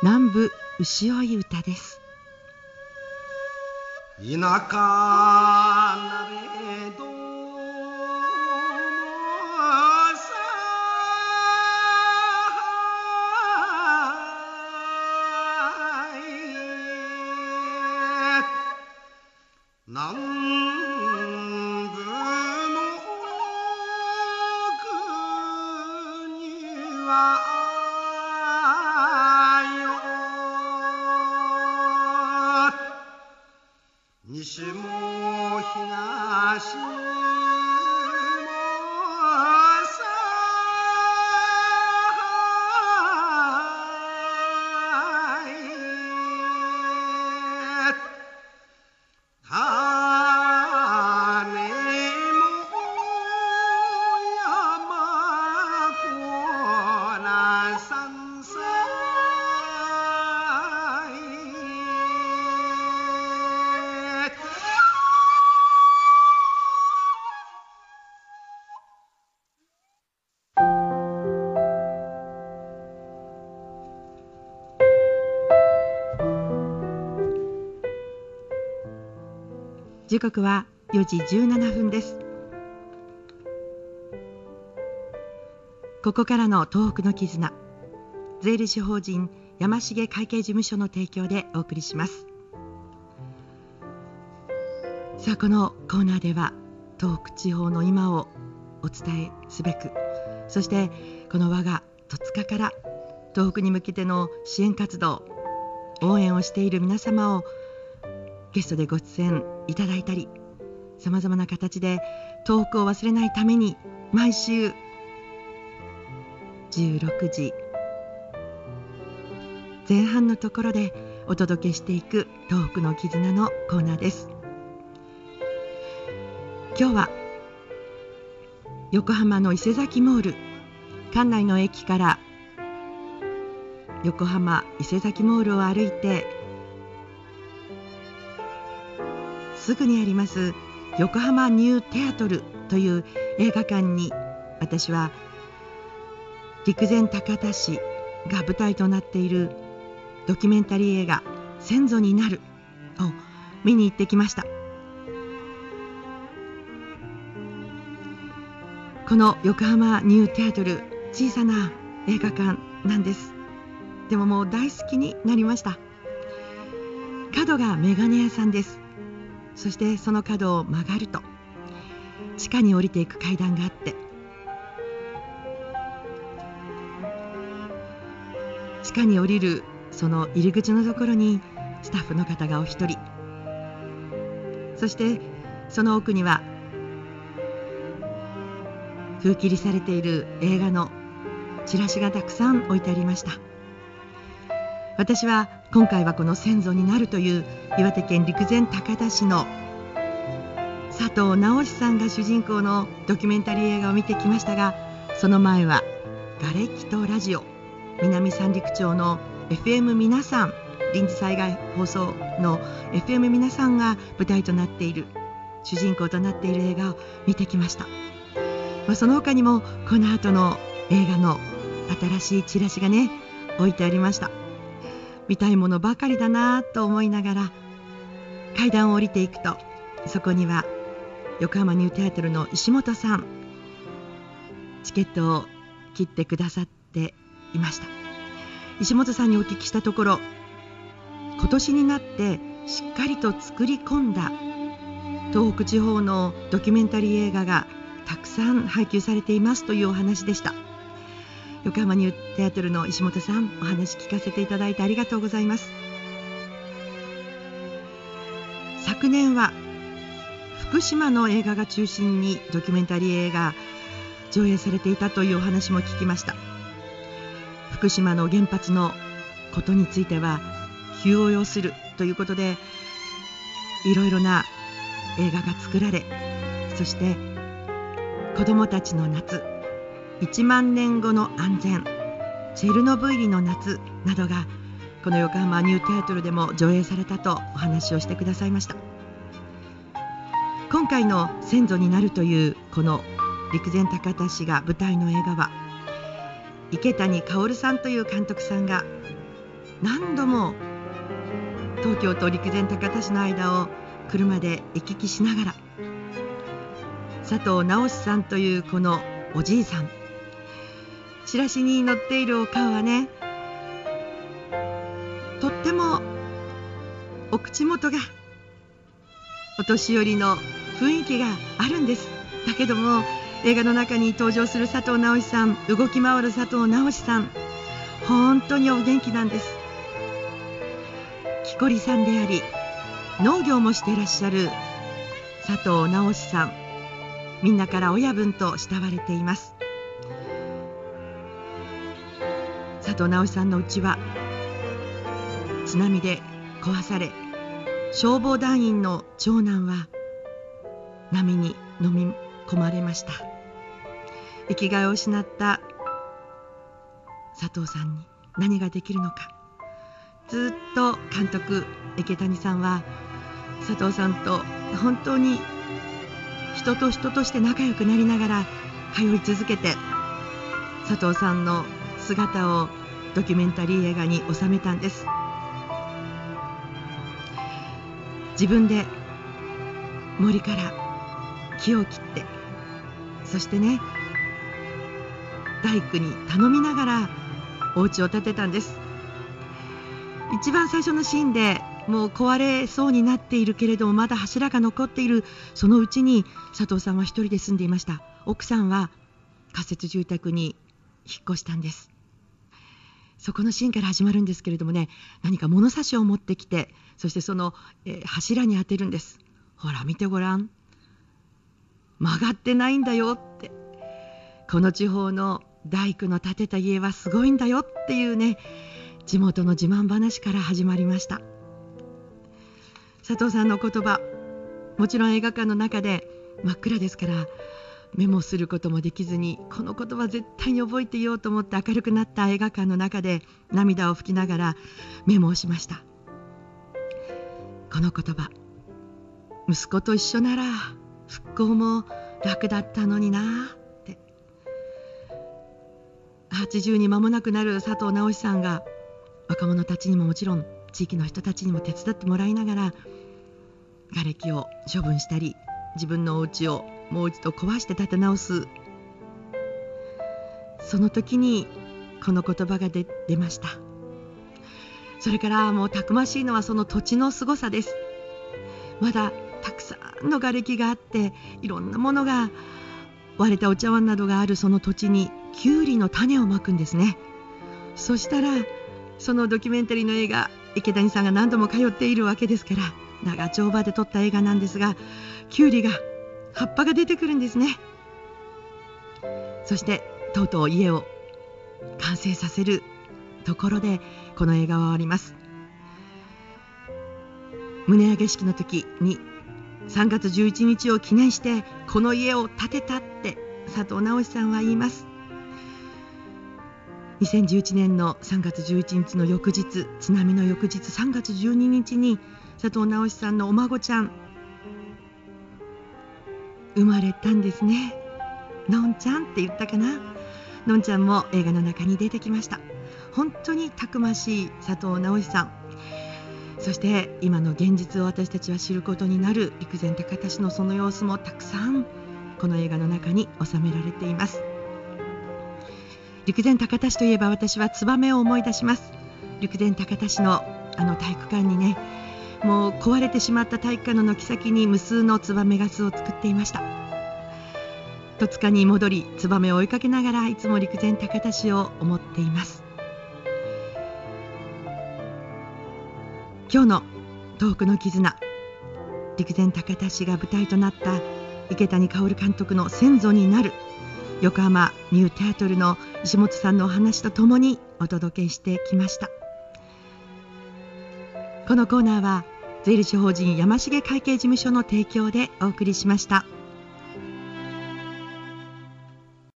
南部牛追歌です。 田舎なれど南部の国は西も東も時刻は4時17分です。ここからの東北の絆、税理士法人山重会計事務所の提供でお送りします。さあ、このコーナーでは東北地方の今をお伝えすべく、そしてこの我が戸塚から東北に向けての支援活動、応援をしている皆様をゲストでご出演いただいたり、さまざまな形で東北を忘れないために毎週16時前半のところでお届けしていく東北の絆のコーナーです。今日は横浜の伊勢崎モール、関内の駅から横浜伊勢崎モールを歩いてすぐにあります横浜ニューテアトルという映画館に、私は陸前高田市が舞台となっているドキュメンタリー映画「先祖になる」を見に行ってきました。この横浜ニューテアトル、小さな映画館なんです。でももう大好きになりました。角がメガネ屋さんです。そしてその角を曲がると地下に降りていく階段があって、地下に降りるその入り口のところにスタッフの方がお一人、そしてその奥には封切りされている映画のチラシがたくさん置いてありました。私は今回はこの先祖になるという岩手県陸前高田市の佐藤直さんが主人公のドキュメンタリー映画を見てきましたが、その前は瓦礫とラジオ、南三陸町の FM 皆さん、臨時災害放送の FM 皆さんが舞台となっている、主人公となっている映画を見てきました。その他にもこの後の映画の新しいチラシがね置いてありました。見たいものばかりだなと思いながら階段を降りていくと、そこには横浜ニューテアトルの石本さん、チケットを切ってくださっていました。石本さんにお聞きしたところ、今年になってしっかりと作り込んだ東北地方のドキュメンタリー映画がたくさん配給されていますというお話でした。横浜ニューテアトルの石本さん、お話聞かせていただいてありがとうございます。昨年は福島の映画が中心にドキュメンタリー映画上映されていたというお話も聞きました。福島の原発のことについては急を要するということで、いろいろな映画が作られ、そして子どもたちの夏、1万年後の安全、チェルノブイリの夏などがこの横浜ニューテアトルでも上映されたとお話をしてくださいました。今回の先祖になるというこの陸前高田市が舞台の映画は、池谷薫さんという監督さんが何度も東京と陸前高田市の間を車で行き来しながら、佐藤直さんというこのおじいさん、チラシに載っているお顔はね、とってもお口元がお年寄りの雰囲気があるんです。だけども映画の中に登場する佐藤直さん、動き回る佐藤直さん、本当にお元気なんです。木こりさんであり農業もしていらっしゃる佐藤直さん、みんなから親分と慕われています。佐藤直さんの家は津波で壊され、消防団員の長男は波に飲み込まれました。生きがいを失った佐藤さんに何ができるのか、ずっと監督池谷さんは佐藤さんと本当に人と人として仲良くなりながら通い続けて、佐藤さんの姿をドキュメンタリー映画に収めたんです。自分で森から木を切って、そしてね、大工に頼みながらお家を建てたんです。一番最初のシーンでもう壊れそうになっているけれども、まだ柱が残っているそのうちに佐藤さんは一人で住んでいました。奥さんは仮設住宅に引っ越したんです。そこのシーンから始まるんですけれどもね、何か物差しを持ってきて、そしてその、柱に当てるんです。ほら見てごらん、曲がってないんだよって、この地方の大工の建てた家はすごいんだよっていうね、地元の自慢話から始まりました。佐藤さんの言葉、もちろん映画館の中で真っ暗ですからメモすることもできずに、この言葉絶対に覚えていようと思って明るくなった映画館の中で涙を拭きながらメモをしました。この言葉、息子と一緒なら復興も楽だったのになって。80に間もなくなる佐藤直さんが若者たちにももちろん地域の人たちにも手伝ってもらいながら瓦礫を処分したり、自分のお家をもう一度壊して建て直す、その時にこの言葉が出ました。それからもうたくましいのはその土地のすごさです。まだたくさんの瓦礫があって、いろんなものが割れたお茶碗などがあるその土地にキュウリの種をまくんですね。そしたらそのドキュメンタリーの映画、池谷さんが何度も通っているわけですから、長丁場で撮った映画なんですが、キュウリが葉っぱが出てくるんですね。そしてとうとう家を完成させるところでこの映画は終わります。棟上げ式の時に3月11日を記念してこの家を建てたって佐藤直さんは言います。2011年の3月11日の翌日、津波の翌日3月12日に佐藤直さんのお孫ちゃん生まれたんですね。のんちゃんって言ったかな。のんちゃんも映画の中に出てきました。本当にたくましい佐藤直さん、そして今の現実を私たちは知ることになる陸前高田市のその様子もたくさんこの映画の中に収められています。陸前高田市といえば私はツバメを思い出します。陸前高田市の体育館にね、もう壊れてしまった体育館の軒先に無数のツバメガスを作っていました。戸塚に戻りツバメを追いかけながらいつも陸前高田市を思っています。今日の東北の絆、陸前高田市が舞台となった池谷薫監督の先祖になる横浜ニューテアトルの石本さんのお話とともにお届けしてきました。このコーナーは税理士法人山重会計事務所の提供でお送りしました。